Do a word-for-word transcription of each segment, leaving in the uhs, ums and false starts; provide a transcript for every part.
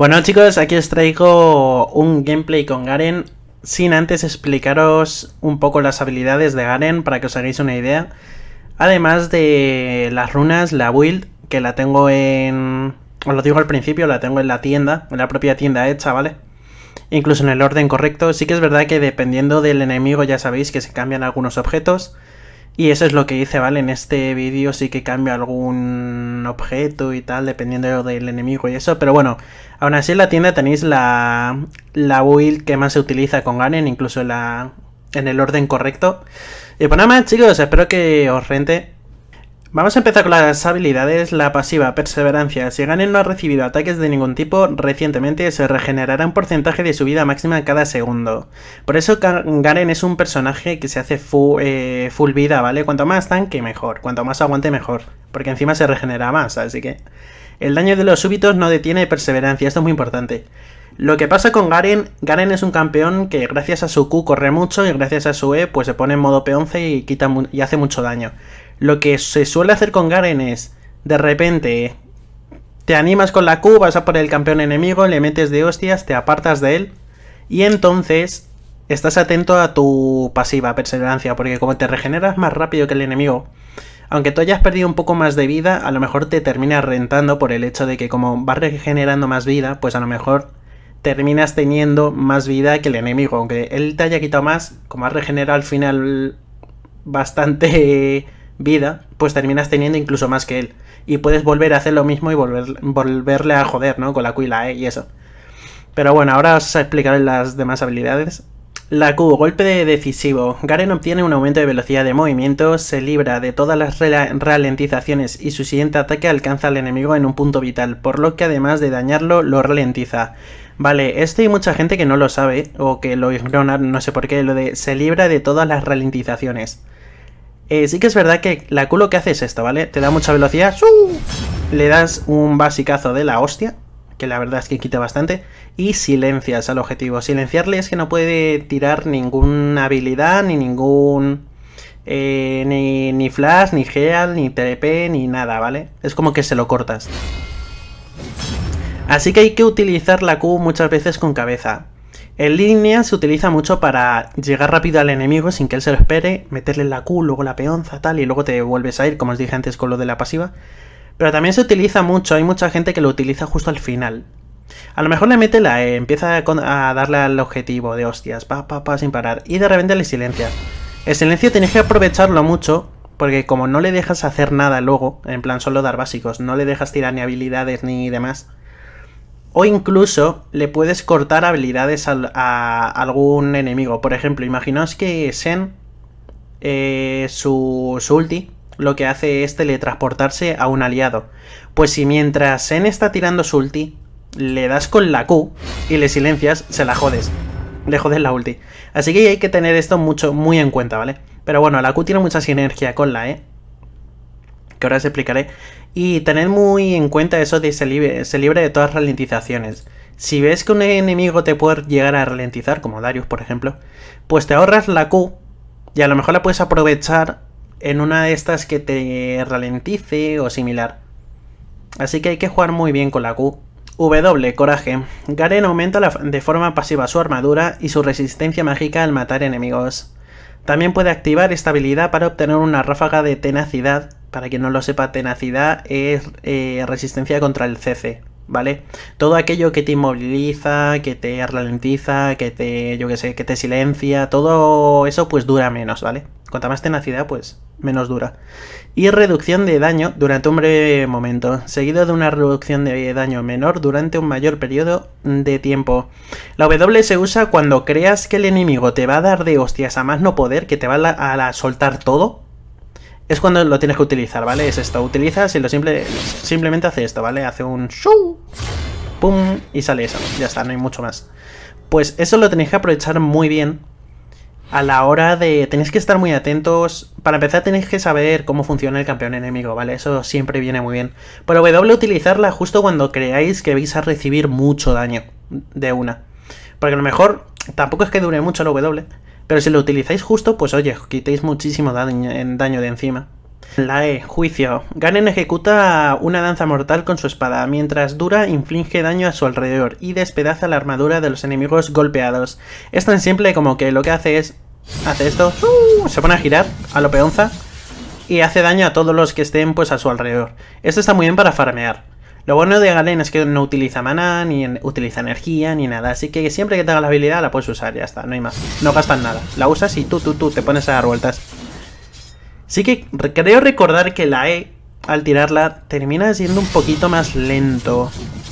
Bueno chicos, aquí os traigo un gameplay con Garen, sin antes explicaros un poco las habilidades de Garen para que os hagáis una idea. Además de las runas, la build, que la tengo en... os lo digo al principio, la tengo en la tienda, en la propia tienda hecha, ¿vale? Incluso en el orden correcto. Sí que es verdad que dependiendo del enemigo ya sabéis que se cambian algunos objetos. Y eso es lo que hice, ¿vale? En este vídeo sí que cambio algún objeto y tal, dependiendo del enemigo y eso. Pero bueno, aún así en la tienda tenéis la, la build que más se utiliza con Garen, incluso en, la, en el orden correcto. Y pues nada más chicos, espero que os rente. Vamos a empezar con las habilidades. La pasiva, perseverancia. Si Garen no ha recibido ataques de ningún tipo recientemente, se regenerará un porcentaje de su vida máxima cada segundo. Por eso Garen es un personaje que se hace full, eh, full vida, ¿vale? Cuanto más tanque, mejor. Cuanto más aguante, mejor. Porque encima se regenera más, así que... El daño de los súbitos no detiene perseverancia, esto es muy importante. Lo que pasa con Garen, Garen es un campeón que gracias a su Q corre mucho y gracias a su E pues se pone en modo P once y, quita y hace mucho daño. Lo que se suele hacer con Garen es, de repente, te animas con la Q, vas a por el campeón enemigo, le metes de hostias, te apartas de él y entonces estás atento a tu pasiva, perseverancia, porque como te regeneras más rápido que el enemigo, aunque tú hayas perdido un poco más de vida, a lo mejor te terminas rentando por el hecho de que como vas regenerando más vida, pues a lo mejor terminas teniendo más vida que el enemigo, aunque él te haya quitado más, como has regenerado al final bastante vida, pues terminas teniendo incluso más que él. Y puedes volver a hacer lo mismo y volver, volverle a joder, ¿no? Con la Q y la E y eso. Pero bueno, ahora os explicaré las demás habilidades. La Q, golpe de decisivo. Garen obtiene un aumento de velocidad de movimiento, se libra de todas las ralentizaciones y su siguiente ataque alcanza al enemigo en un punto vital, por lo que además de dañarlo, lo ralentiza. Vale, esto hay mucha gente que no lo sabe, o que lo ignora, no sé por qué, lo de se libra de todas las ralentizaciones. Eh, sí que es verdad que la Q lo que hace es esto, ¿vale? Te da mucha velocidad, ¡shuu! Le das un basicazo de la hostia, que la verdad es que quita bastante, y silencias al objetivo. Silenciarle es que no puede tirar ninguna habilidad, ni ningún... Eh, ni, ni flash, ni heal, ni T P, ni nada, ¿vale? Es como que se lo cortas. Así que hay que utilizar la Q muchas veces con cabeza. En línea se utiliza mucho para llegar rápido al enemigo sin que él se lo espere, meterle la Q, luego la peonza, tal, y luego te vuelves a ir, como os dije antes con lo de la pasiva. Pero también se utiliza mucho, hay mucha gente que lo utiliza justo al final. A lo mejor le mete la E, empieza a darle al objetivo de hostias, pa, pa, pa, sin parar, y de repente le silencia. El silencio tienes que aprovecharlo mucho, porque como no le dejas hacer nada luego, en plan solo dar básicos, no le dejas tirar ni habilidades ni demás... O incluso le puedes cortar habilidades a, a algún enemigo. Por ejemplo, imaginaos que Shen, eh, su, su ulti, lo que hace es teletransportarse a un aliado. Pues si mientras Shen está tirando su ulti, le das con la Q y le silencias, se la jodes. Le jodes la ulti. Así que hay que tener esto mucho, muy en cuenta, ¿vale? Pero bueno, la Q tiene mucha sinergia con la E, que ahora os explicaré. Y tened muy en cuenta eso de se libre, se libre de todas las ralentizaciones. Si ves que un enemigo te puede llegar a ralentizar, como Darius por ejemplo, pues te ahorras la Q y a lo mejor la puedes aprovechar en una de estas que te ralentice o similar. Así que hay que jugar muy bien con la Q. W, coraje. Garen aumenta la, de forma pasiva su armadura y su resistencia mágica al matar enemigos. También puede activar esta habilidad para obtener una ráfaga de tenacidad. Para quien no lo sepa, tenacidad es eh, resistencia contra el C C, ¿vale? Todo aquello que te inmoviliza, que te ralentiza, que te, yo que sé, que te silencia, todo eso pues dura menos, ¿vale? Cuanta más tenacidad, pues menos dura. Y reducción de daño durante un breve momento, seguido de una reducción de daño menor durante un mayor periodo de tiempo. La W se usa cuando creas que el enemigo te va a dar de hostias a más no poder, que te va a, la, a la soltar todo. Es cuando lo tienes que utilizar, ¿vale? Es esto, utilizas y lo simple, simplemente hace esto, ¿vale? Hace un shoo, pum, y sale eso, ya está, no hay mucho más. Pues eso lo tenéis que aprovechar muy bien a la hora de... Tenéis que estar muy atentos. Para empezar tenéis que saber cómo funciona el campeón enemigo, ¿vale? Eso siempre viene muy bien. Pero W utilizarla justo cuando creáis que vais a recibir mucho daño de una. Porque a lo mejor tampoco es que dure mucho la W, pero si lo utilizáis justo, pues oye, quitéis muchísimo daño, daño de encima. La E, juicio. Garen ejecuta una danza mortal con su espada. Mientras dura, inflige daño a su alrededor y despedaza la armadura de los enemigos golpeados. Es tan simple como que lo que hace es... Hace esto, uh, se pone a girar a lo peonza y hace daño a todos los que estén pues a su alrededor. Esto está muy bien para farmear. Lo bueno de Garen es que no utiliza maná, ni utiliza energía, ni nada. Así que siempre que tenga la habilidad la puedes usar, ya está, no hay más. No gastas nada. La usas y tú, tú, tú te pones a dar vueltas. Sí que creo recordar que la E, al tirarla, termina siendo un poquito más lento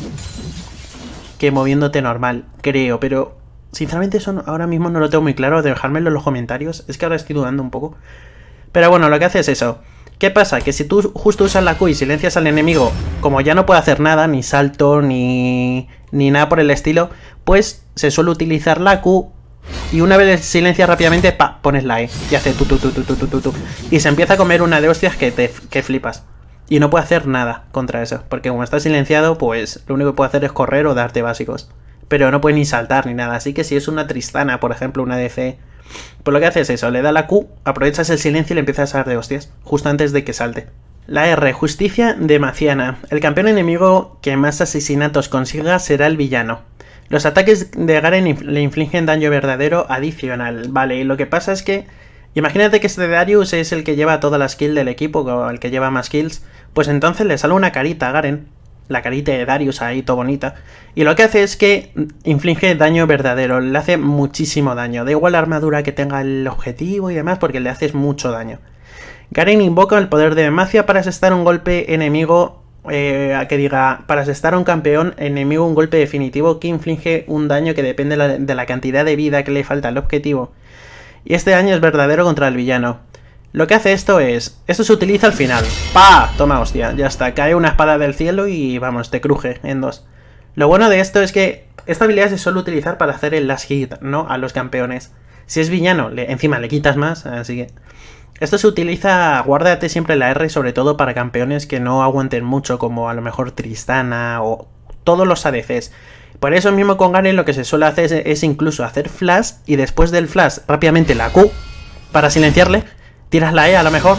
que moviéndote normal, creo. Pero sinceramente eso ahora mismo no lo tengo muy claro, dejármelo en los comentarios. Es que ahora estoy dudando un poco. Pero bueno, lo que hace es eso. ¿Qué pasa? Que si tú justo usas la Q y silencias al enemigo, como ya no puede hacer nada, ni salto, ni, ni nada por el estilo, pues se suele utilizar la Q. Y una vez silencias rápidamente, pa, pones la E y hace tu tu tu tu tu tu tu tu y se empieza a comer una de hostias que te que flipas. Y no puede hacer nada contra eso, porque como está silenciado, pues lo único que puede hacer es correr o darte básicos. Pero no puede ni saltar ni nada, así que si es una Tristana, por ejemplo, una D C, pues lo que hace es eso, le da la Q, aprovechas el silencio y le empiezas a dar de hostias, justo antes de que salte. La R, justicia demaciana. El campeón enemigo que más asesinatos consiga será el villano. Los ataques de Garen le infligen daño verdadero adicional. Vale, y lo que pasa es que... Imagínate que este Darius es el que lleva todas las kills del equipo, o el que lleva más kills. Pues entonces le sale una carita a Garen. La carita de Darius ahí, todo bonita. Y lo que hace es que inflige daño verdadero. Le hace muchísimo daño. Da igual la armadura que tenga el objetivo y demás, porque le haces mucho daño. Garen invoca el poder de Demacia para asestar un golpe enemigo... Eh, que diga, para asestar a un campeón enemigo un golpe definitivo que inflige un daño que depende de la, de la cantidad de vida que le falta al objetivo. Y este daño es verdadero contra el villano. Lo que hace esto es... Esto se utiliza al final. ¡Pah! Toma hostia, ya está. Cae una espada del cielo y vamos, te cruje en dos. Lo bueno de esto es que esta habilidad se suele utilizar para hacer el last hit, ¿no? A los campeones. Si es villano, le, encima le quitas más, así que... Esto se utiliza, guárdate siempre la R, sobre todo para campeones que no aguanten mucho, como a lo mejor Tristana o todos los A D Cs. Por eso mismo con Garen lo que se suele hacer es, es incluso hacer flash y después del flash rápidamente la Q para silenciarle, tiras la E a lo mejor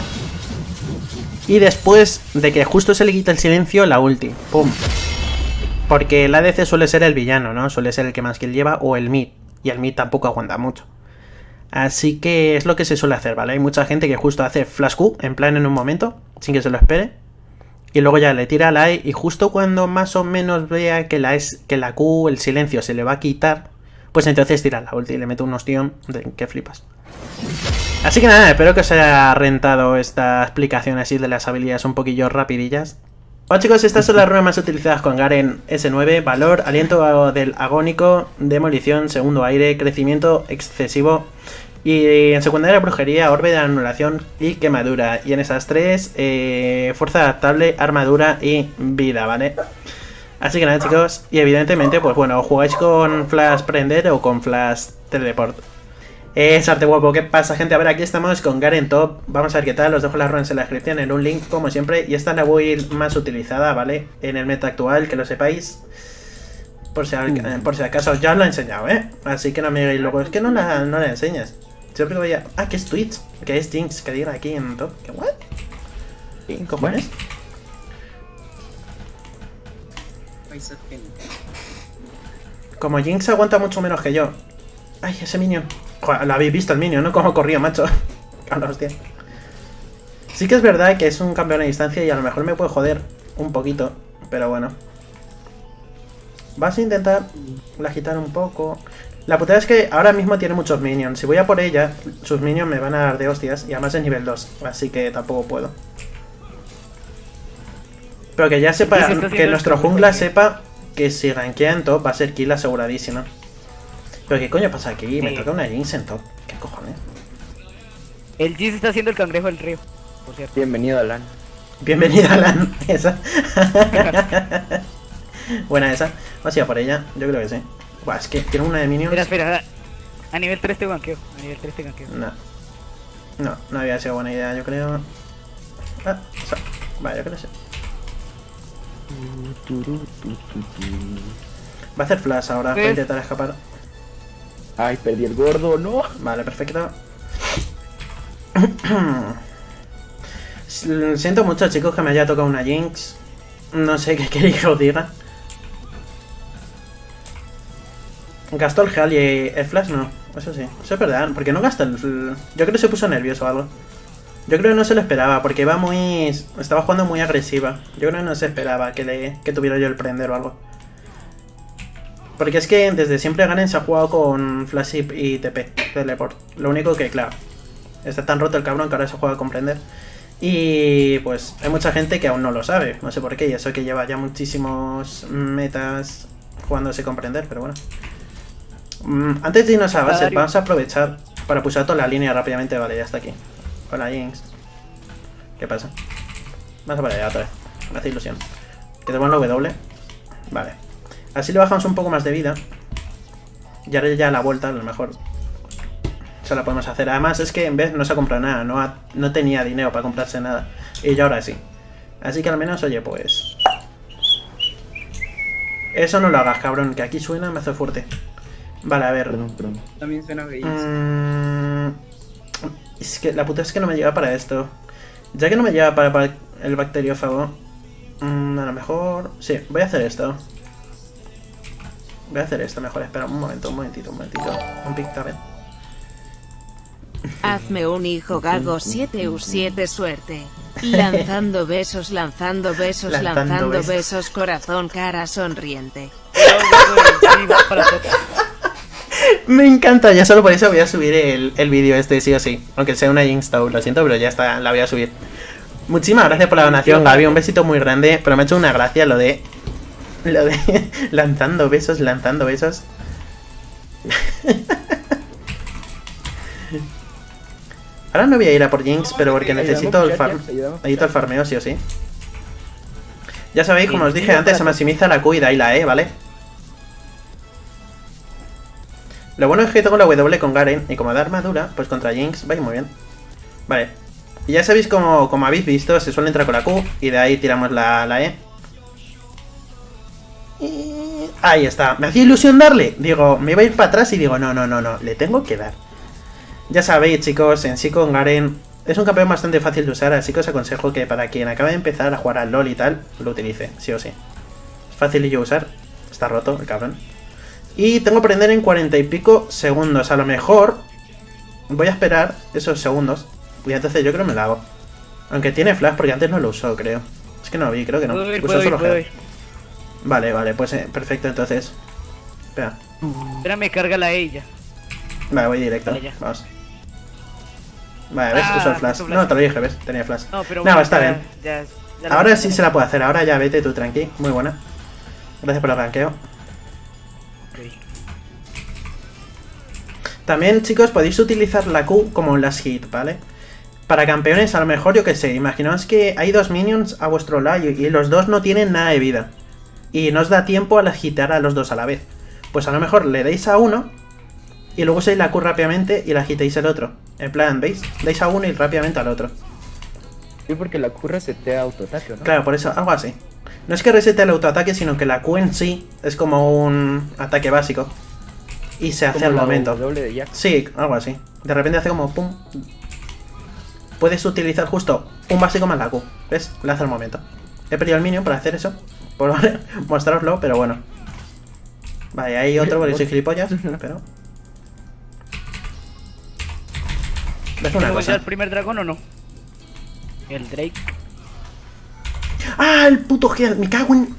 y después de que justo se le quita el silencio la ulti, pum. Porque el A D C suele ser el villano, ¿no? Suele ser el que más kill lleva o el mid, y el mid tampoco aguanta mucho. Así que es lo que se suele hacer, ¿vale? Hay mucha gente que justo hace flash Q, en plan en un momento, sin que se lo espere. Y luego ya le tira la E y justo cuando más o menos vea que la, es, que la Q, el silencio, se le va a quitar, pues entonces tira la ulti y le mete un hostión de que flipas. Así que nada, espero que os haya rentado esta explicación así de las habilidades un poquillo rapidillas. Bueno chicos, estas son las runas más utilizadas con Garen ese nueve. Valor, aliento del agónico, demolición, segundo aire, crecimiento excesivo. Y en secundaria brujería, orbe de anulación y quemadura. Y en esas tres, eh, fuerza adaptable, armadura y vida, ¿vale? Así que nada chicos, y evidentemente pues bueno, jugáis con flash prender o con flash teleport. Es arte guapo. ¿Qué pasa gente? A ver, aquí estamos con Garen top. Vamos a ver qué tal, os dejo las runas en la descripción en un link como siempre. Y esta es la build más utilizada, ¿vale? En el meta actual, que lo sepáis. Por si, por si acaso ya os lo he enseñado, ¿eh? Así que no me digáis luego, es que no la, no la enseñas. Siempre voy a... Ah, que es Twitch, que es Jinx, que diga aquí en top. ¿Qué what? ¿Qué cojones? Como Jinx aguanta mucho menos que yo. Ay, ese minion. Joder, lo habéis visto el minion, ¿no? Cómo corría, macho. Cabrón, hostia. Sí que es verdad que es un campeón a distancia y a lo mejor me puede joder un poquito. Pero bueno. Vas a intentar agitar un poco. La putada es que ahora mismo tiene muchos minions. Si voy a por ella, sus minions me van a dar de hostias. Y además es nivel dos. Así que tampoco puedo. Pero que ya sepa, que nuestro jungla sepa que si rankea en top va a ser kill aseguradísima. Pero qué coño pasa aquí, sí. Me toca una Jinx en top. ¿Qué cojones? El Jinx está haciendo el cangrejo del río, por cierto. Bienvenido a LAN. Bienvenido a LAN, esa. Buena esa. Vamos a ir a por ella, yo creo que sí. Buah, es que tiene una de minions. Espera, espera, a nivel tres te ganqueo. A nivel tres te ganqueo. No. No, no había sido buena idea, yo creo. Ah, o sea, vale, yo creo que sí. Va a hacer flash ahora, voy a intentar escapar. Ay, perdí el gordo, no. Vale, perfecto. Siento mucho, chicos, que me haya tocado una Jinx. No sé qué queréis que os diga. Gastó el Heal y el Flash no. Eso sí, eso es verdad. Porque no gasta el... Yo creo que se puso nervioso o algo. Yo creo que no se lo esperaba, porque iba muy... Estaba jugando muy agresiva. Yo creo que no se esperaba que, le... que tuviera yo el prender o algo. Porque es que desde siempre Garen se ha jugado con Flash y T P, Teleport. Lo único que, claro, está tan roto el cabrón que ahora se juega con prender. Y pues hay mucha gente que aún no lo sabe, no sé por qué, y eso que lleva ya muchísimos metas jugándose con prender, pero bueno. Antes de irnos a base, vamos a aprovechar para pulsar toda la línea rápidamente. Vale, ya está aquí. Hola, Jinx. ¿Qué pasa? Vamos a por allá otra vez. Me hace ilusión. Que tenemos la W. Vale. Así le bajamos un poco más de vida. Y ahora ya la vuelta, a lo mejor se la podemos hacer. Además es que en vez no se ha comprado nada. No, ha, no tenía dinero para comprarse nada. Y yo ahora sí. Así que al menos, oye, pues... Eso no lo hagas, cabrón. Que aquí suena, me hace fuerte. Vale, a ver. Perdón, perdón. También suena bellísimo. Mm, es que la puta es que no me llega para esto. Ya que no me llega para, para el bacteriófago, mm, a lo mejor... Sí, voy a hacer esto. Voy a hacer esto mejor. Espera un momento, un momentito, un momentito. Un pick también. Hazme un hijo gago siete u siete suerte. Lanzando besos, lanzando besos, Lanzando lanzando besos. besos, corazón, cara sonriente. Me encanta, ya solo por eso voy a subir el, el vídeo este, sí o sí. Aunque sea una Jinx Tower, lo siento, pero ya está, la voy a subir. Muchísimas gracias por la donación, Gaby. Un besito muy grande, pero me ha hecho una gracia lo de... Lo de... lanzando besos, lanzando besos. Ahora no voy a ir a por Jinx, pero porque necesito el farm. Necesito el farmeo, sí o sí. Ya sabéis, como os dije antes, se maximiza la Q y de ahí la E, ¿vale? Lo bueno es que tengo la W con Garen y como da armadura, pues contra Jinx va a ir muy bien. Vale. Y ya sabéis, como, como habéis visto, se suele entrar con la Q y de ahí tiramos la, la E. Y... ahí está. Me hacía ilusión darle. Digo, me iba a ir para atrás y digo, no, no, no, no, le tengo que dar. Ya sabéis, chicos, en sí con Garen es un campeón bastante fácil de usar, así que os aconsejo que para quien acaba de empezar a jugar al LoL y tal, lo utilice, sí o sí. Es fácil de usar. Está roto el cabrón. Y tengo que prender en cuarenta y pico segundos. A lo mejor voy a esperar esos segundos. Y entonces yo creo que me la hago. Aunque tiene flash porque antes no lo usó, creo. Es que no lo vi, creo que no. Puedo ir, Usó puedo ir, solo puedo Heal. ir. Vale, vale, pues eh, perfecto entonces. Espera. Espérame, cárgala a ella. Vale, voy directo. Vale, ya. Vamos. Vale, ¿ves? Ah, Uso el flash. uso flash. No, te lo dije, ¿ves? Tenía flash. No, pero No, bueno, está ya- bien. ya- ya la- Ahora sí se la puedo hacer. Ahora ya vete tú, tranqui. Muy buena. Gracias por el ganqueo. Ok. También, chicos, podéis utilizar la Q como las hit, ¿vale? Para campeones, a lo mejor, yo que sé, imaginaos que hay dos minions a vuestro lado y los dos no tienen nada de vida. Y no os da tiempo a agitar a los dos a la vez. Pues a lo mejor le dais a uno y luego usáis la Q rápidamente y la agitáis el otro. En plan, ¿veis? Dais a uno y rápidamente al otro. Sí, porque la Q resetea autoataque, ¿no? Claro, por eso, algo así. No es que resete el autoataque, sino que la Q en sí es como un ataque básico. Y se hace Como al la momento. W de Jack. Sí, algo así. De repente hace como pum. Puedes utilizar justo un básico más la Q. ¿Ves? Le hace al momento. He perdido el minion para hacer eso. Por mostraroslo, pero bueno. Vale, hay otro porque soy gilipollas. Pero. Deja una ¿Tengo ya cosa. el primer dragón o no? El Drake. ¡Ah! El puto Heal. Me cago en.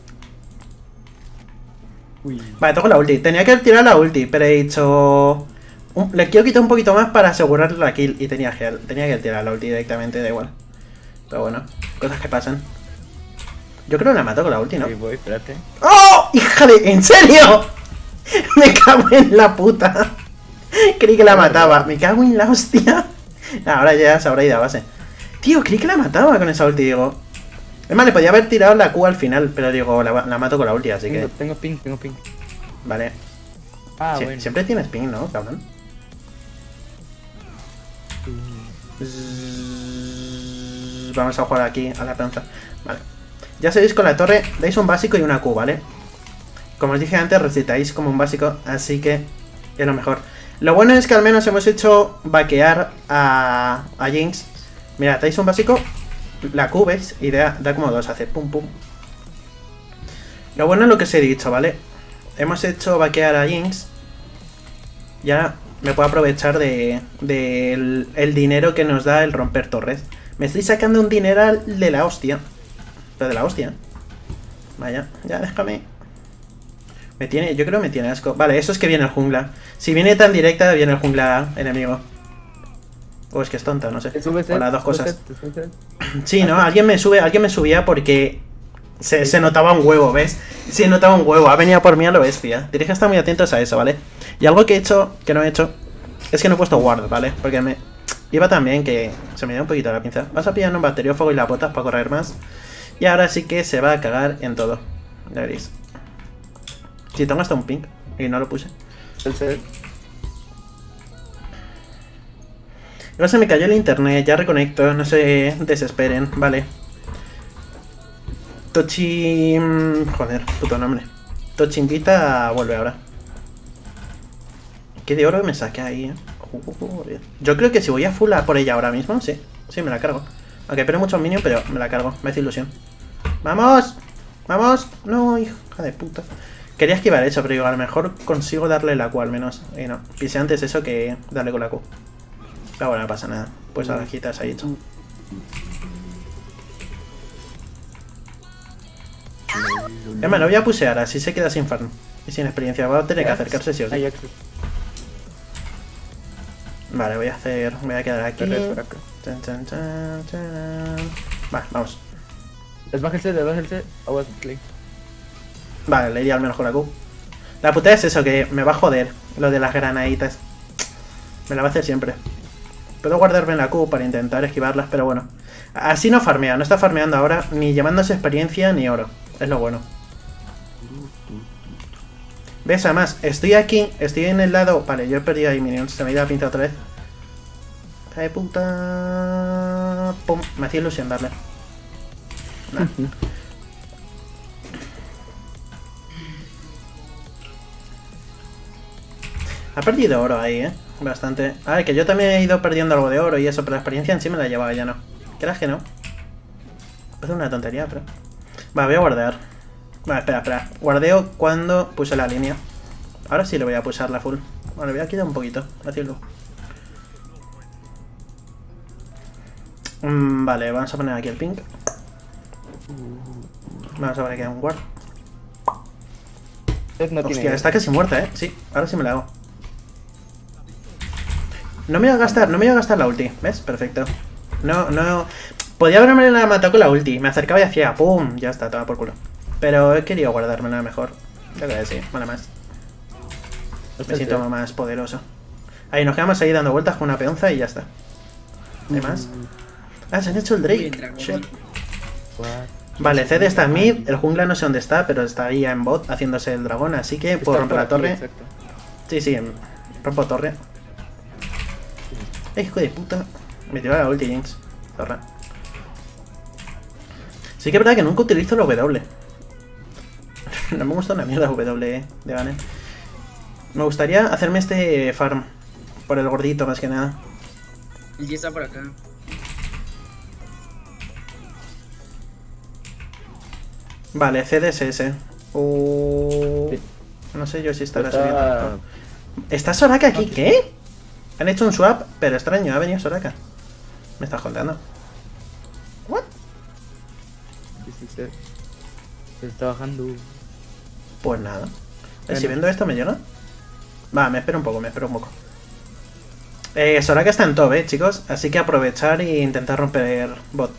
Uy. Vale, toco la ulti. Tenía que tirar la ulti, pero he dicho... un- Le quiero quitar un poquito más para asegurar la kill. Y tenía Heal. Tenía que tirar la ulti directamente, da igual. Pero bueno, cosas que pasan. Yo creo que la mató con la ulti, ¿no? Sí, voy, espérate. ¡Oh! ¡Hija de... ¿En serio? Me cago en la puta. Creí que la mataba. Me cago en la hostia. Ahora ya se habrá ido a base. Tío, creí que la mataba con esa ulti, digo. Es más, le podía haber tirado la Q al final, pero digo, la, la mato con la ulti, así Tengo, que... tengo ping, tengo ping. Vale. Ah, Sie- bueno. Siempre tienes ping, ¿no, cabrón? Vamos a jugar aquí a la plancha. Vale. Ya sabéis, con la torre dais un básico y una Q, ¿vale? Como os dije antes, recitáis como un básico, así que es lo mejor. Lo bueno es que al menos hemos hecho vaquear a, a Jinx. Mira, dais un básico la Q, ¿ves? Y da, da como dos, hace pum pum. Lo bueno es lo que os he dicho, ¿vale? Hemos hecho vaquear a Jinx. Y ahora me puedo aprovechar de, de el, el dinero que nos da el romper torres. Me estoy sacando un dineral de la hostia. Pero de la hostia. Vaya, ya déjame. Me tiene, yo creo que me tiene asco. Vale, eso es que viene el jungla. Si viene tan directa, viene el jungla enemigo. O es que es tonta, no sé. O las dos cosas. Sí, ¿no? Alguien me sube, alguien me subía porque se, se notaba un huevo, ¿ves? Se notaba un huevo, ha venido por mí a lo bestia. Tenéis que estar muy atentos a eso, ¿vale? Y algo que he hecho, que no he hecho, es que no he puesto ward, ¿vale? Porque me iba tan bien que se me dio un poquito la pinza. Vas a pillar un bacteriófago y la botas para correr más. Y ahora sí que se va a cagar en todo. Ya veréis. Si tengo hasta un ping y no lo puse. Ahora se me cayó el internet, ya reconecto, no se desesperen, vale. Tochi... Joder, puto nombre. Tochimbita vuelve ahora. ¿Qué de oro me saqué ahí, eh? Joder. Yo creo que si voy a full a por ella ahora mismo, sí. Sí, me la cargo. Aunque espero muchos minions, pero me la cargo. Me hace ilusión. ¡Vamos! ¡Vamos! No, hija de puta. Quería esquivar eso, pero digo, a lo mejor consigo darle la Q al menos. Y no, pise antes eso que darle con la Q. Pero bueno, no pasa nada. Pues a las quitas ahí hecho. Es más, lo voy a pusear, así se queda sin farm. Y sin experiencia. Va a tener que acercarse sí o sí. Vale, voy a hacer... Me voy a quedar aquí. Chan, chan, chan, chan. Vale, vamos. Desbájese, desbájese. Aguas play. Vale, le iría al menos con la Q. La puta es eso, que me va a joder lo de las granaditas. Me la va a hacer siempre. Puedo guardarme en la Q para intentar esquivarlas, pero bueno. Así no farmea, no está farmeando ahora ni llevándose experiencia ni oro. Es lo bueno. ¿Ves? Además, estoy aquí, estoy en el lado... Vale, yo he perdido ahí minions, se me ha ido la pinta otra vez. ¡Ay, puta! ¡Pum! Me hacía ilusión darle. Nah. Ha perdido oro ahí, ¿eh? Bastante. A ver, que yo también he ido perdiendo algo de oro y eso, pero la experiencia en sí me la llevaba, ya no. ¿Crees que no? Es una tontería, pero... Vale, voy a guardar. Vale, espera, espera. Guardeo cuando puse la línea. Ahora sí le voy a pulsar la full. Vale, voy a quitar un poquito. Decirlo. Mm, vale, vamos a poner aquí el pink. Vamos a poner aquí un guard. No Hostia, está casi muerta, ¿eh? Sí, ahora sí me la hago. No me voy a gastar, no me voy a gastar la ulti, ¿ves? Perfecto. No, no... Podía haberme la matado con la ulti. Me acercaba y hacía ¡pum! Ya está, toma por culo. Pero he querido guardármela mejor. Yo creo que sí, vale más. Me siento más poderoso. Ahí nos quedamos ahí dando vueltas con una peonza y ya está. ¿No hay más? Ah, se han hecho el Drake. Shit. Vale, Zed está en mid. El jungla no sé dónde está, pero está ahí en bot haciéndose el dragón. Así que puedo romper la torre. Sí, sí, rompo torre. ¡Ay, hijo de puta! Me tiró la ulti, Jinx. Zorra. Sí que es verdad que nunca utilizo la W. No me gusta una mierda W de Ganen. Me gustaría hacerme este farm. Por el gordito, más que nada. El G está por acá. Vale, C D S S. Uh, no sé yo si estará Está... subiendo. ¿Está Soraka aquí? ¿Qué? Han hecho un swap, pero extraño, ha venido Soraka. Me estás contando. ¿What? Sí, sí, sí. Se está bajando. Pues nada. Eh, si vendo esto, ¿me llega? Va, me espero un poco, me espero un poco. Eh, Soraka está en top, eh, chicos. Así que aprovechar e intentar romper bot.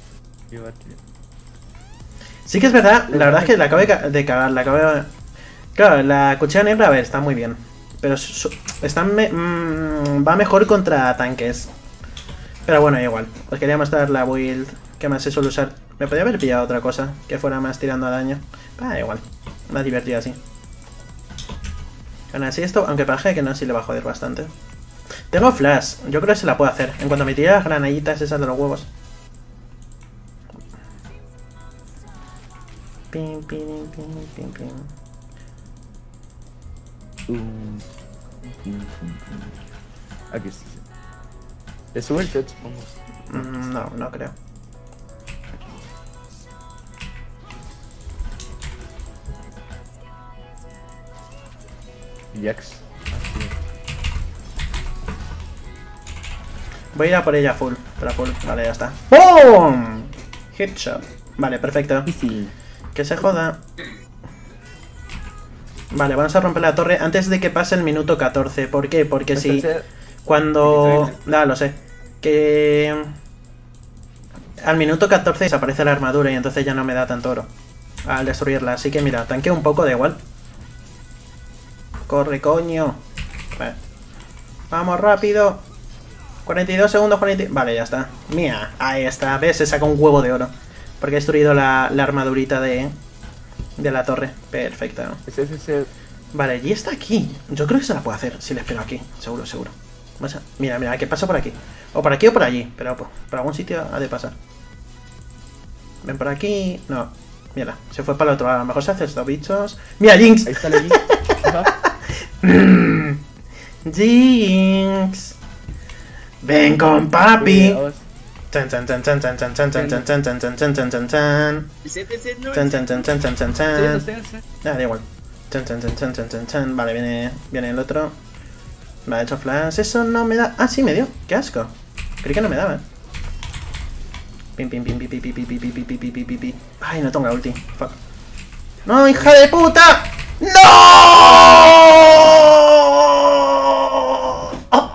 Sí que es verdad, la verdad es que la acabo de cagar, la acabo de... Claro, la cuchilla negra, a ver, está muy bien. Pero su... está me... mmm, va mejor contra tanques. Pero bueno, igual. Os quería mostrar la build que más se suele usar. Me podría haber pillado otra cosa que fuera más tirando a daño. Ah, igual. Más divertido así. Aún así esto, aunque parece que no, sí le va a joder bastante. Tengo flash, yo creo que se la puedo hacer. En cuanto me tire las granaditas esas de los huevos. Pim, pim, pim, pim, pim. Aquí sí. ¿Te sube el chat, supongo? Mm, no, no creo. Jax. Voy a ir a por ella full. Pero full. Vale, ya está. ¡Boom! Headshot. Vale, perfecto. Sí. Que se joda. Vale, vamos a romper la torre antes de que pase el minuto catorce. ¿Por qué? Porque si cuando... No, lo sé. Que... Al minuto catorce desaparece la armadura y entonces ya no me da tanto oro al destruirla. Así que mira, tanqueo un poco, da igual. Corre, coño. Vale. Vamos rápido. cuarenta y dos segundos, cuarenta... Vale, ya está. Mía, ahí está. ¿Ves? Se saca un huevo de oro. Porque he destruido la, la armadurita de... De la torre. Perfecto. Ese, ese, ese. Vale, y está aquí. Yo creo que se la puedo hacer si le espero aquí. Seguro, seguro. Vamos a... Mira, mira, que pasa por aquí. O por aquí o por allí. Pero por, por algún sitio ha de pasar. Ven por aquí. No. Mira, se fue para el otro lado. A lo mejor se hace estos bichos. ¡Mira, Jinx! Ahí está la Jinx. Jinx. Ven con papi. Chan chan chan chan chan chan chan chan chan chan chan chan chan chan chan chan. Chan chan chan chan chan chan chan. Ah, da igual. Chan chan chan chan chan chan chan. Vale, viene, viene el otro. Vale, hecho flash. Eso no me da. Ah, sí me dio. Qué asco. Creí que no me daba. Pim pim pim pim pim pim pim pim pim pim pim pim pim. Ay, no tengo la ulti. Fuck. No, hija de puta. ¡No!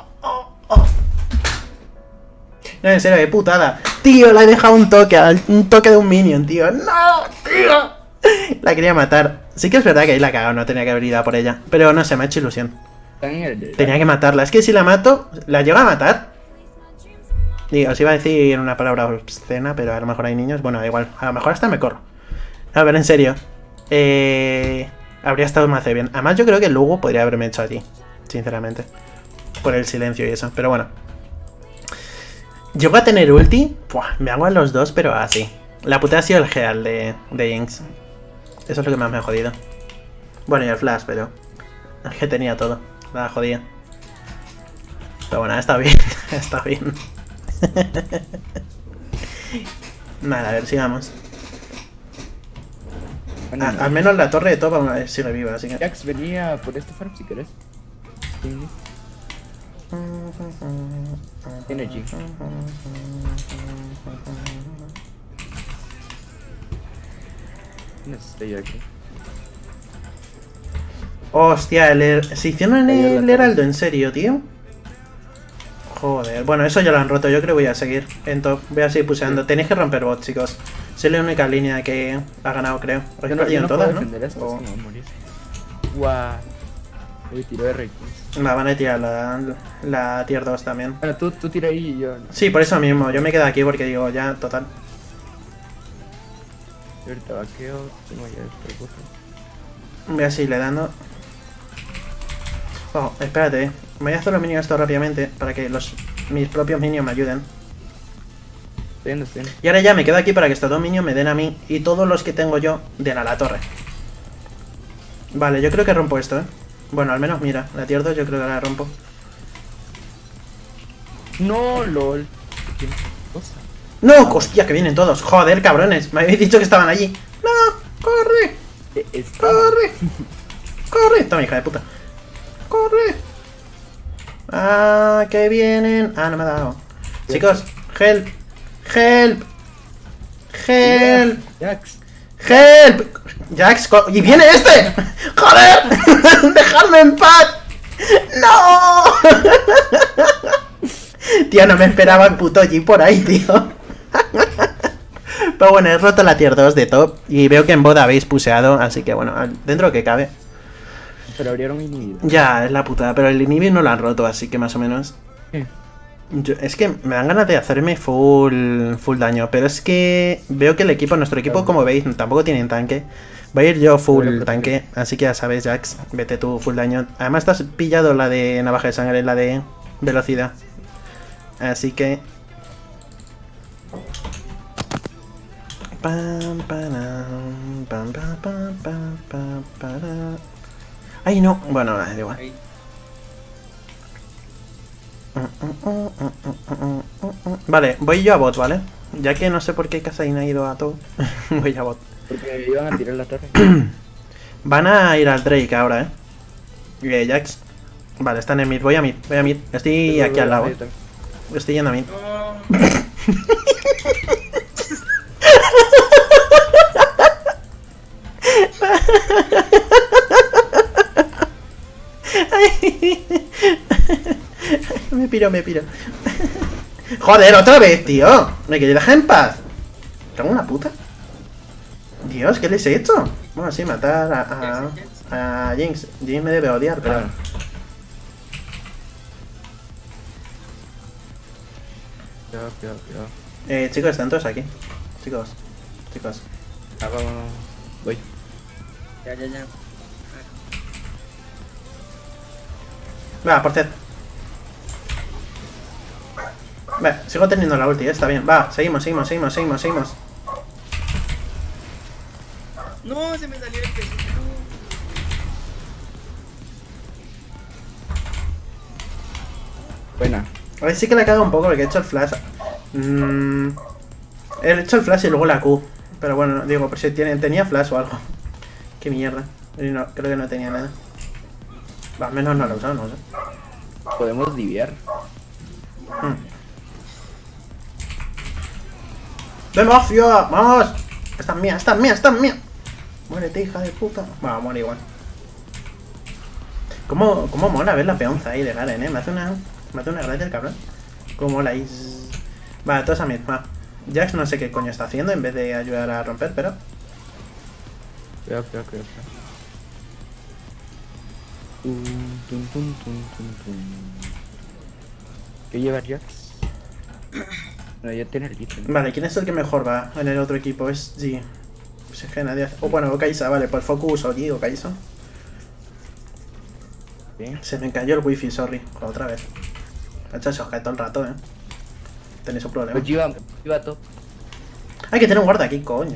No, en serio, qué putada. Tío, le he dejado un toque, un toque de un minion, tío. ¡No, tío! La quería matar. Sí que es verdad que ahí la he cagado, no tenía que haber ido a por ella. Pero no sé, me ha hecho ilusión. Tenía que matarla. Es que si la mato, ¿la llego a matar? Digo, os iba a decir una palabra obscena, pero a lo mejor hay niños. Bueno, da igual, a lo mejor hasta me corro. A ver, en serio. Eh... Habría estado más de bien. Además, yo creo que el Lugo podría haberme hecho allí. Sinceramente. Por el silencio y eso, pero bueno. Llego a tener ulti. Puah, me hago a los dos, pero así. La puta ha sido el Geal de, de Jinx. Eso es lo que más me ha jodido. Bueno, y el flash, pero... Es que tenía todo. La jodía. Pero bueno, está bien. Está bien. Vale, a ver, sigamos. A, al menos la torre de top aún sigue viva, así que... Jax, venía por este farm si querés. Sí. Energy. No estoy aquí. Hostia, el her... ¿se hicieron el heraldo en serio, tío? Joder, bueno, eso ya lo han roto. Yo creo que voy a seguir en top. Voy a seguir puseando. Tenéis que romper bot, chicos. Es la única línea que ha ganado, creo. Os he perdido en todas, ¿no? Esto, o... Guau. Uy, tiro de Reiki. Va, van a tirar la, la tier dos también. Bueno, tú, tú tira ahí y yo... No. Sí, por eso mismo. Yo me quedo aquí porque digo, ya, total. Yo ahorita vaqueo, tengo ya el recurso. Voy a seguirle dando. Oh, espérate. Voy a hacer los minions esto rápidamente para que los mis propios minions me ayuden. Estoy yendo, estoy yendo. Y ahora ya me quedo aquí para que estos dos minions me den a mí y todos los que tengo yo den a la torre. Vale, yo creo que rompo esto, ¿eh? Bueno, al menos mira, la tier dos yo creo que la rompo. No, lol. ¿Qué cosa? ¡No! ¡Hostia, que vienen todos! ¡Joder, cabrones! Me habéis dicho que estaban allí. ¡No! ¡Corre! Está... ¡Corre! ¡Corre! Toma, hija de puta. ¡Corre! ¡Ah, que vienen! Ah, no me ha dado. Chicos, help. Help. Help. Jax. Help. Jax, y viene este. ¡Joder! ¡Dejadme en paz! ¡No! Tío, no me esperaba el puto G por ahí, tío. Pero bueno, he roto la tier dos de top. Y veo que en bot habéis puseado. Así que bueno, dentro de que cabe. Pero abrieron inhibidor. Ya, es la putada. Pero el inhibidor no lo han roto, así que más o menos. ¿Qué? Yo, es que me dan ganas de hacerme full, full daño. Pero es que veo que el equipo, nuestro equipo, como veis, tampoco tienen tanque. Voy a ir yo full tanque. Así que ya sabes, Jax, vete tú full daño. Además, te has pillado la de navaja de sangre, la de velocidad. Así que... Pam, pam, pam, pam, pam, pam, pam, pam. Ay, no. Bueno, da igual. Vale, voy yo a bot, ¿vale? Ya que no sé por qué Kazain ha ido a todo. Voy a bot. Porque iban a tirar la torre. Van a ir al Drake ahora, ¿eh? Eh, Jax. Vale, están en mid. Voy a mid, voy a mid. Estoy aquí al lado. Estoy yendo a mid. No. Me piro, me piro. Joder, otra vez, tío. Me quería dejar en paz. ¿Tengo una puta? Dios, ¿qué les he hecho? Bueno, sí, matar a, a, a Jinx. Jinx me debe odiar, pero... Ah. Cuidado, cuidado, cuidado. Eh, chicos, están todos aquí. Chicos, chicos. Ah, vamos, vamos. Voy. Ya, ya, ya. Va, por cierto. Va, sigo teniendo la ulti, eh, está bien. Va, seguimos, seguimos, seguimos, seguimos, seguimos. No, se me salió el peso. Buena. A ver, sí que la cago un poco porque he hecho el flash. Mm, he hecho el flash y luego la Q. Pero bueno, digo, por si tiene, tenía flash o algo. Qué mierda. Y no, creo que no tenía nada. Va, al menos no lo usamos, eh. Podemos diviar. Hmm. ¡Democio! ¡Vamos! Esta es mía, esta es mía, esta es mía. Muérete, hija de puta. Va, muere igual. ¿Cómo, cómo mola ver la peonza ahí de Garen, eh? Me hace una... Me hace una gracia el cabrón. ¿Cómo mola ahí? Vale, todos a mí. Va. Jax no sé qué coño está haciendo en vez de ayudar a romper, pero... Cuidado, cuidado, cuidado. Tum, tum, tum, tum, tum, tum. ¿Qué lleva Jax? No, ya tiene el ítem. Vale, ¿quién es el que mejor va en el otro equipo? Es G. Pues es que nadie hace... Oh, bueno, Okaisa, vale, pues Focus o G, Okaisa. ¿Sí? Se me cayó el wifi, sorry. Otra vez. De hecho, se os cae todo el rato, eh. Tenéis un problema. Pues lleva, lleva top. Hay que tener un guarda aquí, coño.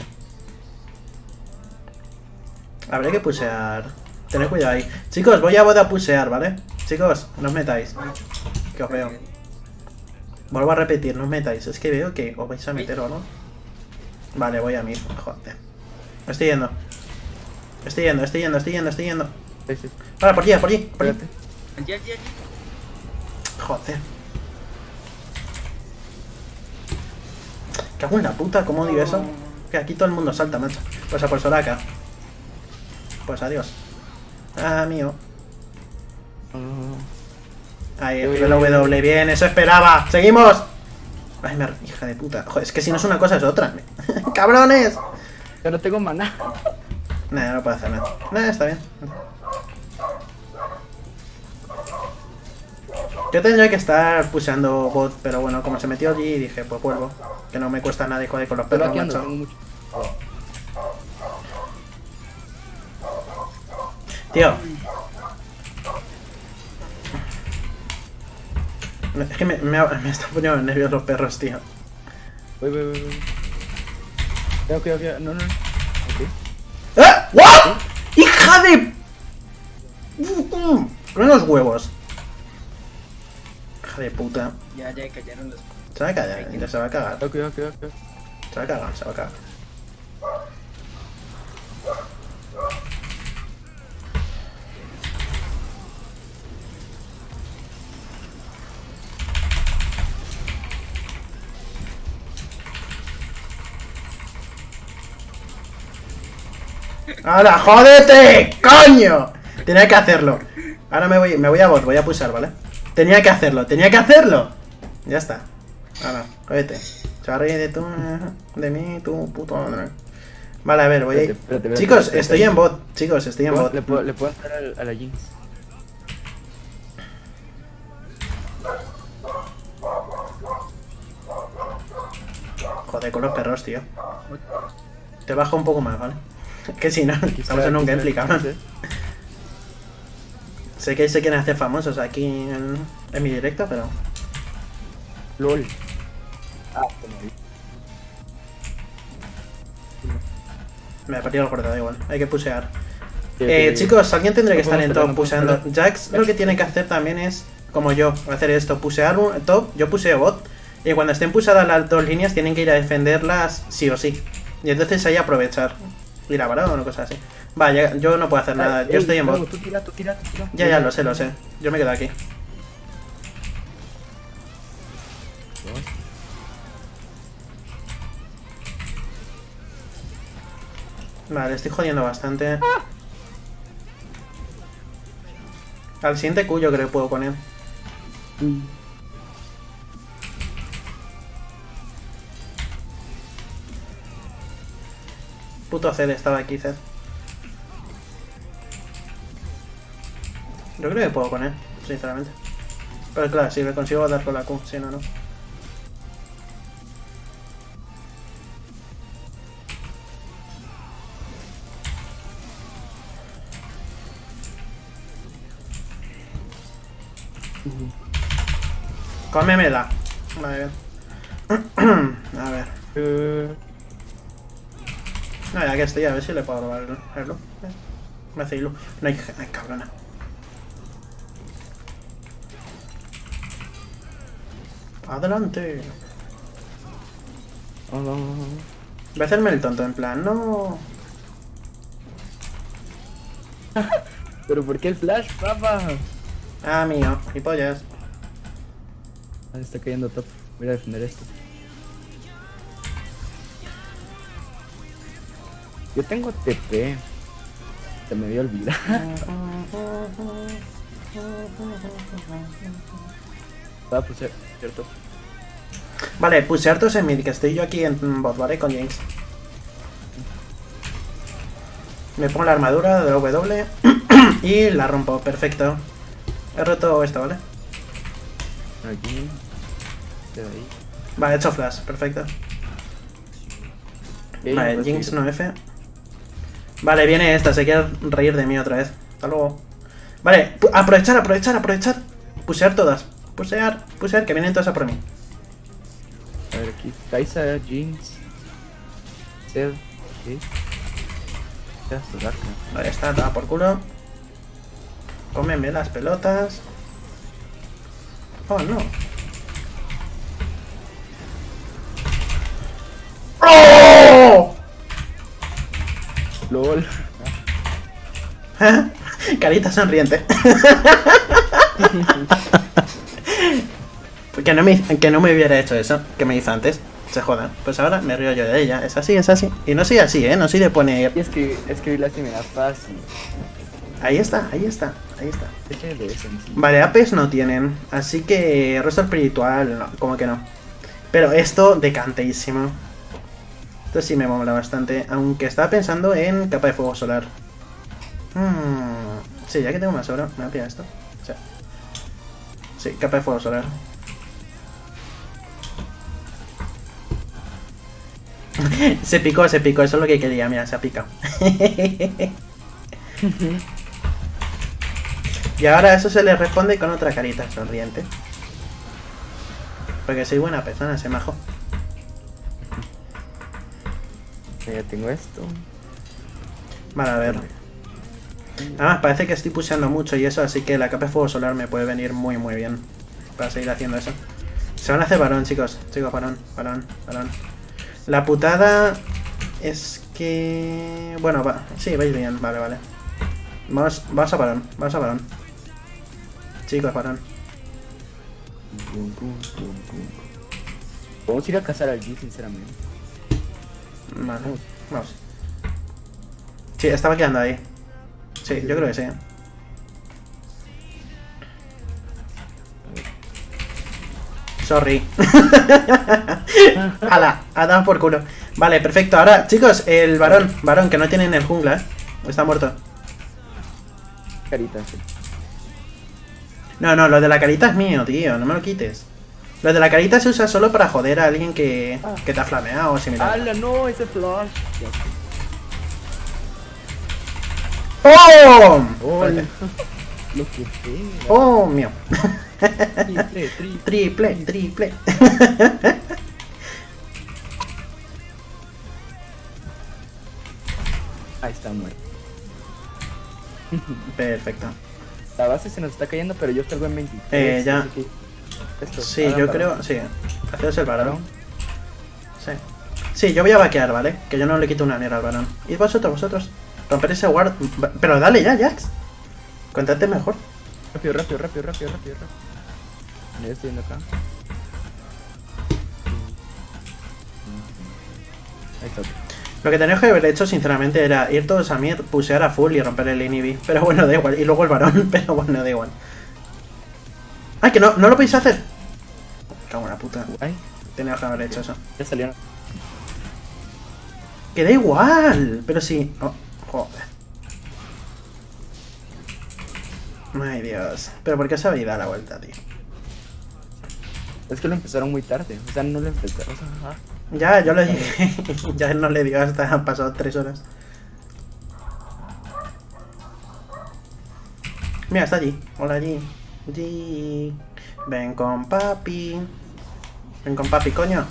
Habría que pusear. Tened cuidado ahí. Chicos, voy a bot a pusear, ¿vale? Chicos, no os metáis. Que os veo. Vuelvo a repetir, no os metáis. Es que veo que os vais a meter o no. Vale, voy a mí. Joder. Estoy yendo. Estoy yendo, estoy yendo, estoy yendo, estoy yendo. Sí, sí. Vale, por allí, por allí, por allí. Espérate. Aquí, aquí, aquí. Joder. Cago en la puta, ¿cómo digo eso? Que aquí todo el mundo salta, macho. Pues a por Soraka. Pues adiós. Ah, mío. Ahí, el W, bien, eso esperaba. ¡Seguimos! Ay, me... hija de puta. Joder, es que si no es una cosa es otra. ¡Cabrones! Yo no tengo maná. Nah, no puedo hacer nada. Nah, está bien. Yo tendría que estar puseando bot, pero bueno, como se metió allí dije, pues vuelvo. Que no me cuesta nada joder con los Estoy perros, vaqueando, macho. tengo mucho. Tío. Es que me, me, me están poniendo nervios los perros, tío. Voy, voy, voy, voy. Cuidado, cuidado, cuidado. No, no, no. Ok. ¡Eh! ¿What? ¡Hija de... Menos huevos. Hija de puta. Ya, ya cayeron los. Se va a cagar, ya se va a cagar. Cuidado, cuidado, cuidado, cuidado. Se va a cagar, se va a cagar. ¡Hala, jódete! ¡Coño! Tenía que hacerlo. Ahora me voy, me voy a bot, voy a pulsar, ¿vale? Tenía que hacerlo, tenía que hacerlo. Ya está. Ahora, jódete. Se va a reír de tú, de mí, tu puto madre. Vale, a ver, voy a ir. Espérate, espérate, Chicos, espérate, estoy en bot. Chicos, estoy en bot. Le puedo, le puedo hacer a, a la Jinx. Joder, con los perros, tío. Te bajo un poco más, ¿vale? Que si no, estamos en un gameplay, cabrón. Sé que se quieren hacer famosos aquí en, en mi directo, pero... LOL. Ah, como vi. Me ha partido el cortado igual, hay que pusear. Sí, Eh, sí, chicos, alguien tendría que No estar en podemos top perder, no podemos puseando. Jax lo que tiene que hacer también es, como yo, hacer esto, pusear un top, yo puseo bot. Y cuando estén pusadas las dos líneas tienen que ir a defenderlas sí o sí. Y entonces ahí aprovechar. Ir a varón o cosas así. Vaya, yo no puedo hacer nada, Ey, yo estoy en Drago, bot. Tú tira, tú tira, tú tira. Ya, ya, lo sé, lo sé. Yo me quedo aquí. Vale, estoy jodiendo bastante. Al siguiente Q yo creo que puedo con él. Mm. Puto Zed estaba aquí, Zed. Yo creo que puedo con él, sinceramente. Pero claro, si le consigo dar con la Q, si no, no. Cómemela. Vale, bien. A ver. Eh, No, ya que estoy, a ver si le puedo robar el reloj. Me hace ilu. No hay, ay, cabrona. Adelante. hola. Voy a hacerme el tonto, en plan, no. Pero ¿por qué el flash, papá? Ah, mío, y pollas. Ah, está cayendo top. Voy a defender esto. Yo tengo T P. Se me había olvidado. Va a pusar, ¿cierto? Vale, puse hartos en mid, que estoy yo aquí en bot, ¿vale? Con Jinx. Me pongo la armadura de W y la rompo, perfecto. He roto esto, ¿vale? Aquí. De ahí. Vale, he hecho flash, perfecto. Vale, Jinx no F. Vale, viene esta, se quiere reír de mí otra vez. Hasta luego. Vale, aprovechar, aprovechar, aprovechar. Pusear todas. Pusear, pusear, que vienen todas a por mí. A ver, aquí. Kaisa, Jinx. Zed. ¿Qué? Ya, Soraka. Vale, está toda por culo. Cómeme las pelotas. Oh, no. ¡Oh! LOL. Carita sonriente. que, no me, que no me hubiera hecho eso, que me hizo antes. Se jodan. Pues ahora me río yo de ella. Es así, es así. Y no soy así, ¿eh? No soy de poner... Y es que escribirla así me da fácil. Ahí está, ahí está, ahí está. Eche de ese en sí. Vale, A Ps no tienen. Así que rostro espiritual, no, como que no. Pero esto decanteísimo. Esto sí me mola bastante. Aunque estaba pensando en capa de fuego solar. Hmm. Sí, ya que tengo más oro, me voy a pillar esto. Sí. Sí, capa de fuego solar. Se picó, se picó, eso es lo que quería, mira, se ha picado. Y ahora eso se le responde con otra carita sonriente. Porque soy buena persona, se majo. Ya tengo esto. Vale, a ver. Además, parece que estoy puseando mucho y eso, así que la capa de fuego solar me puede venir muy muy bien para seguir haciendo eso. Se van a hacer varón, chicos. Chicos, varón, varón, varón. La putada es que... Bueno, va. Sí, vais bien, vale, vale. Vamos, vamos a varón, vamos a varón. Chicos, varón. Vamos a ir a cazar al G, sinceramente. Vale, vamos. Sí, estaba quedando ahí. Sí, yo creo que sí. Sorry. Ala, a dar por culo. Vale, perfecto. Ahora, chicos, el varón, varón que no tienen el jungla, ¿eh? Está muerto. Carita, sí. No, no, lo de la carita es mío, tío, no me lo quites. Lo de la carita se usa solo para joder a alguien que, que te ha flameado o similar. ¡Hala, no! Ese flash. ¡Oh! ¡Oh! Espérate. Lo que pega. ¡Oh, mío! Triple, triple. Triple, triple. Ahí está muerto. Perfecto. La base se nos está cayendo, pero yo salgo en veintitrés. Eh, ya. así que- Esto, Sí, hagan yo para- creo, sí. Haceros el varón. Sí. Sí, yo voy a vaquear, ¿vale? Que yo no le quito una mierda al varón. ¿Y vosotros, vosotros? Romper ese ward. Pero dale ya, Jax. Cuéntate mejor. Rápido, rápido, rápido, rápido, rápido, rápido. Ya estoy yendo acá. Ahí está. Lo que teníamos que haber hecho, sinceramente, era ir todos a mid, pusear a full y romper el inhibi. Pero bueno, da igual. Y luego el varón, pero bueno, da igual. ¡Ay, que no! ¡No lo podéis hacer! Cago en la puta. Ay, Teníamos que haber hecho eso. ya salieron. ¡Que da igual! Pero sí... Oh, joder. Ay, Dios. ¿Pero por qué se habéis dado la vuelta, tío? Es que lo empezaron muy tarde. O sea, no lo empezaron. O sea, ajá. Ya, yo le dije. Ya no le dio hasta han pasado tres horas. Mira, está allí. Hola, allí. Allí. Ven con papi. Ven con papi, coño.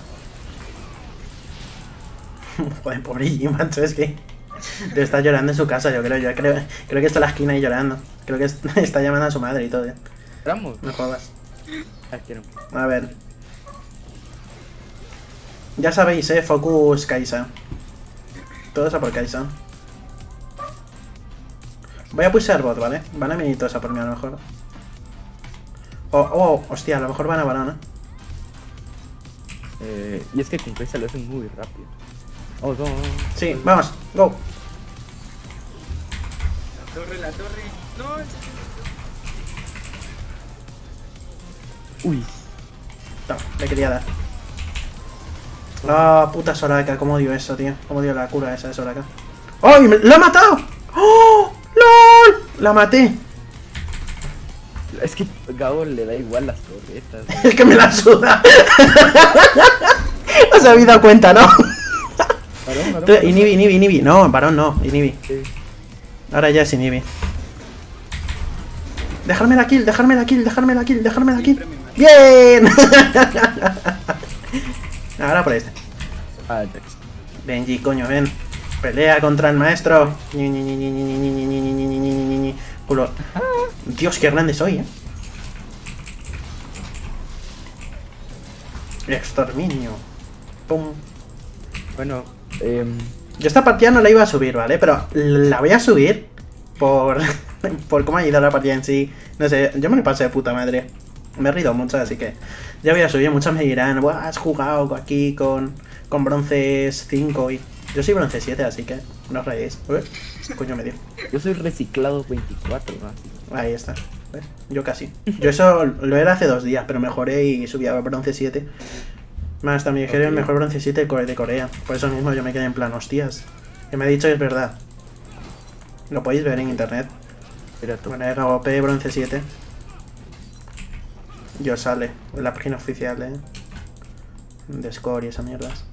Joder, pobre G, macho, es que... Te está llorando en su casa, yo creo. Yo creo, creo que está en la esquina ahí llorando. Creo que está llamando a su madre y todo. ¿Eh? Vamos. No jodas. Ah, quiero. A ver. Ya sabéis, eh, Focus Kaisa. Todos a por Kaisa. Voy a pulsar bot, ¿vale? Van a venir todos a por mí a lo mejor. Oh, oh, hostia, a lo mejor van a varón, ¿eh? Eh, y es que con Kaisa lo hacen muy rápido. Vamos, vamos, vamos. Sí, vamos, go. La torre, la torre. No, el Uy. No, le quería dar. Ah, puta Soraka, cómo dio eso, tío. Cómo dio la cura esa de Soraka. ¡Oh! ¡Me ¡la ha matado! ¡Oh! ¡Lol! ¡La maté! Es que Gabo le da igual las torretas. Es que me la suda. Os habéis dado cuenta, ¿no? Varón, varón, varón. Inibi, Inibi, Inibi. No, varón no, Inibi. Sí. Ahora ya es Inibi. Dejarme la kill, dejarme la kill, dejarme la kill, dejarme la kill. Siempre me mata. ¡Bien! Ahora por este. Ah, Jax. Benji, coño, ven. Pelea contra el maestro. Ñi, ñi, ñi, ñi, ñi, ñi, ñi, ñi, ñi, ñi, ñi, ñi, ñi. Culo. Dios, qué grande soy, eh. Exterminio. Pum. Bueno, eh, Yo esta partida no la iba a subir, ¿vale? Pero la voy a subir por, por cómo ha ido la partida en sí. No sé, yo me lo pasé de puta madre. Me he rido mucho, así que ya voy a subir. Muchos me dirán, "Buah, has jugado aquí con, con bronces cinco y... Yo soy bronce siete, así que no os reíis. Uy, coño me dio. yo soy reciclado veinticuatro, ¿no? Ahí está. ¿Ves? Yo casi. Yo eso lo era hace dos días, pero mejoré y subí a bronce siete. Más también dijeron el Ok. mejor bronce siete de Corea. Por eso mismo yo me quedé en plan, hostias. Que me ha dicho que es verdad. Lo podéis ver en internet. Mira tú. Bueno, era O P bronce siete. Yo sale en la página oficial, eh. De score y esas mierdas.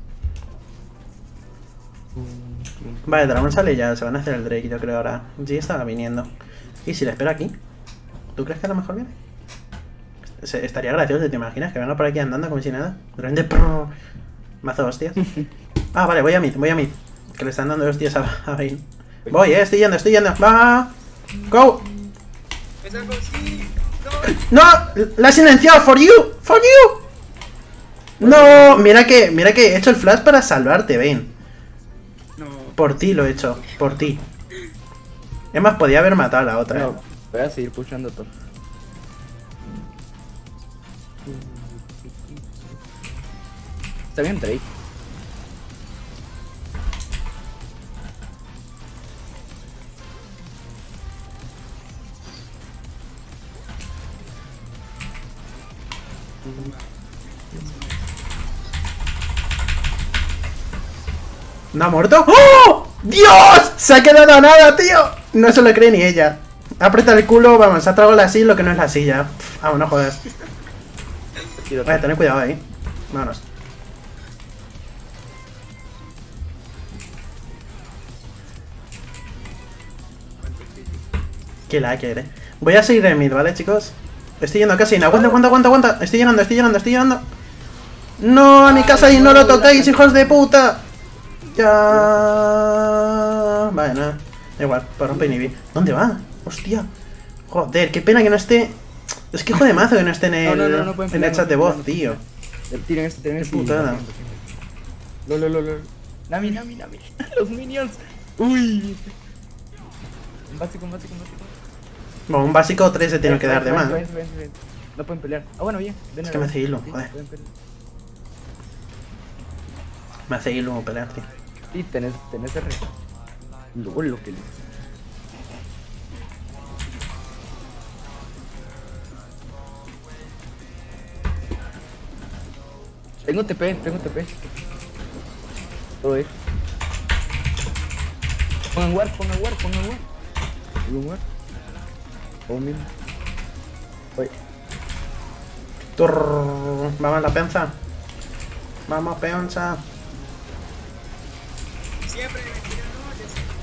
Vale, Dragon sale ya, se van a hacer el Drake, yo creo ahora. G estaba viniendo. ¿Y si le espero aquí? ¿Tú crees que a lo mejor viene? Se- estaría gracioso, ¿te imaginas? Que venga por aquí andando como si nada. De repente, prrr, mazo hostias. Ah, vale, voy a mid, voy a mid. Que le están dando hostias a, a Vayne. Voy, eh, estoy yendo, estoy yendo. Va. Go. Me saco, sí. No, No. la he silenciado. For you, for you. No, mira que, mira que he hecho el flash para salvarte, Vayne. No. Por ti lo he hecho, por ti. Es más, podía haber matado a la otra. No, eh. voy a seguir pushando todo. Está bien Drake. ¿No ha muerto? ¡Oh! ¡Dios! Se ha quedado a nada, tío. No se lo cree ni ella. Aprieta el culo, vamos, ha tragado la silla lo que no es la silla. Pff, vamos, no jodas. Tiro Vale, tened cuidado ahí. Vámonos. Que la quiere. Voy a seguir en mid, ¿vale, chicos? Estoy yendo casi. Aguanta, aguanta, aguanta, aguanta. Estoy llenando, estoy llenando, estoy llenando. No, a mi casa y no lo toquéis, hijos de puta. Ya. Vale, nada. Da igual, para romper inhibir. ¿Dónde va? Hostia. Joder, qué pena que no esté. Es que jode mazo que no esté en el, No, no, no, no pueden en el pelear, chat de no voz, pueden tío. Tiren este, tiren Qué este. putada. Lol, lol, lol. Nami, Nami, Nami. Los minions. Uy. Un básico, un básico, un básico. Bueno, un básico tres se tiene que dar de más. Ven, ven, ven. No pueden pelear. Ah, bueno, bien. Ven Es a que la- me hace hilo, sí, joder. pueden pelear. Me hace hilo pelear, tío. Sí, tenés, tenés R. Luego lo que le... Tengo T P, tengo T P. Todo es. Pongan war, pongan war, pongan war. Pongan war. Pongan mismo. Oye. Turr, vamos a la pensa. Vamos, pensa. Siempre me tiran, no, ya sé.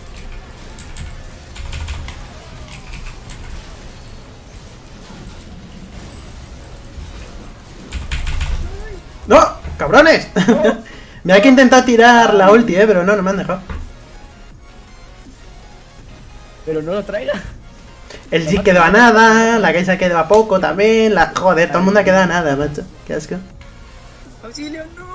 ¡No! ¡Cabrones! Me hay que intentar tirar la ulti, eh, pero no, no me han dejado. Pero no lo traiga. El G quedó a nada, la Kaisa quedó a poco también, la... Joder, todo el mundo ha quedado a nada, macho. Qué asco. Auxilio, no.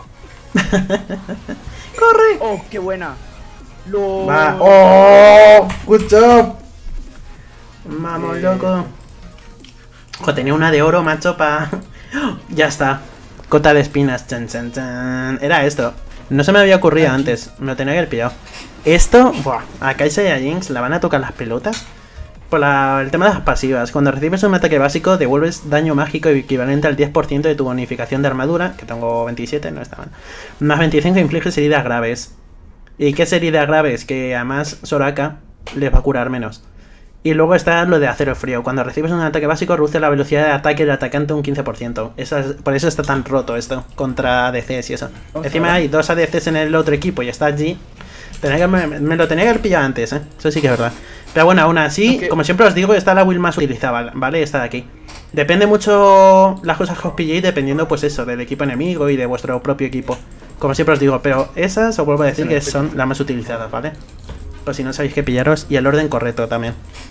¡Corre! Oh, qué buena. Lo... Va. ¡Oh! ¡Good job! Vamos, Eh. loco. Ojo, tenía una de oro, macho, pa... Ya está. Cota de espinas. Chan, chan, chan. Era esto. No se me había ocurrido antes. Me lo tenía que haber pillado. Esto... Buah. A Kaisa y a Jinx la van a tocar las pelotas. Por la- el tema de las pasivas. Cuando recibes un ataque básico, devuelves daño mágico equivalente al diez por ciento de tu bonificación de armadura. Que tengo veintisiete, no está mal. Más veinticinco, infliges heridas graves. ¿Y qué es heridas graves? Que además Soraka les va a curar menos. Y luego está lo de acero frío. Cuando recibes un ataque básico, reduce la velocidad de ataque del atacante un quince por ciento. Esa es- por eso está tan roto esto, contra A D Cs y eso. Vamos a Encima ver. hay dos A D Cs en el otro equipo y está allí. Tenía que- me, me lo tenía que haber pillado antes, ¿eh? Eso sí que es verdad. Pero bueno, aún así, Ok. como siempre os digo, está la build más utilizada, ¿vale? Esta de aquí. Depende mucho las cosas que os pilléis, dependiendo, pues eso, del equipo enemigo y de vuestro propio equipo. Como siempre os digo, pero esas os vuelvo a decir que son las más utilizadas, ¿vale? Pues si no sabéis qué pillaros, y el orden correcto también.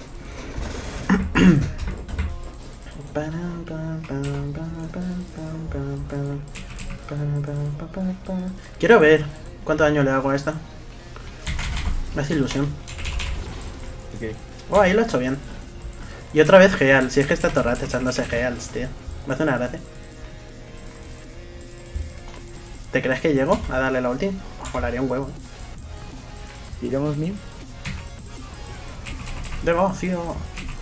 Quiero ver cuánto daño le hago a esta. Me hace ilusión. Ok. Oh, ahí lo he hecho bien. Y otra vez Geal, si es que está todo el rato echándose Geals, tío. Me hace una gracia. ¿Te crees que llego a darle la ulti? Molaría un huevo. Tiramos mil. Devocio.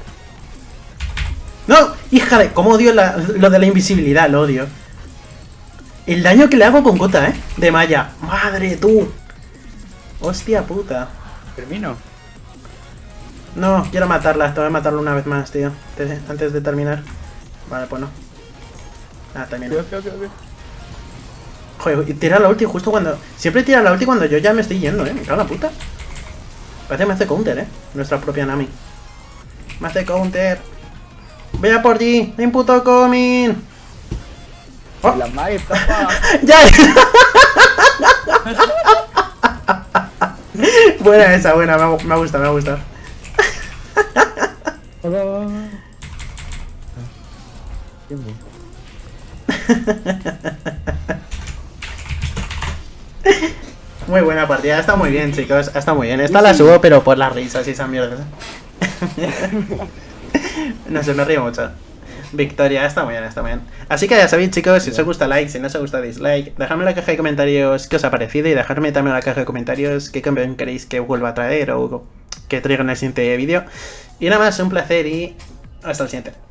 ¡No! ¡Hija de! ¿Cómo odio la- lo de la invisibilidad? Lo odio. El daño que le hago con Cota, ¿eh? De malla. ¡Madre, tú! Hostia puta. Termino. No, quiero matarla. Tengo que matarla una vez más, tío. Te- Antes de terminar. Vale, pues no. Ah, termino. Ok, ok, ok. Joder, y tira la ulti justo cuando... Siempre tira la ulti cuando yo ya me estoy yendo, ¿eh? Me cago en la puta. Parece que me hace counter, ¿eh? Nuestra propia Nami. Me hace counter. Voy a por ti. Imputo coming. Oh. La magia está pa... ¡Ya! Buena esa, buena. Me ha, me ha gustado, me ha gustado. Qué bueno. Muy buena partida. Está muy bien, chicos. Está muy bien. Esta la subo, pero por las risas y esas mierdas. No sé, me río mucho. Victoria, está muy bien, está muy bien. Así que ya sabéis, chicos, si os gusta like, si no os gusta dislike, dejadme en la caja de comentarios qué os ha parecido y dejadme también en la caja de comentarios qué campeón queréis que vuelva a traer o que traiga en el siguiente vídeo. Y nada más, un placer y hasta el siguiente.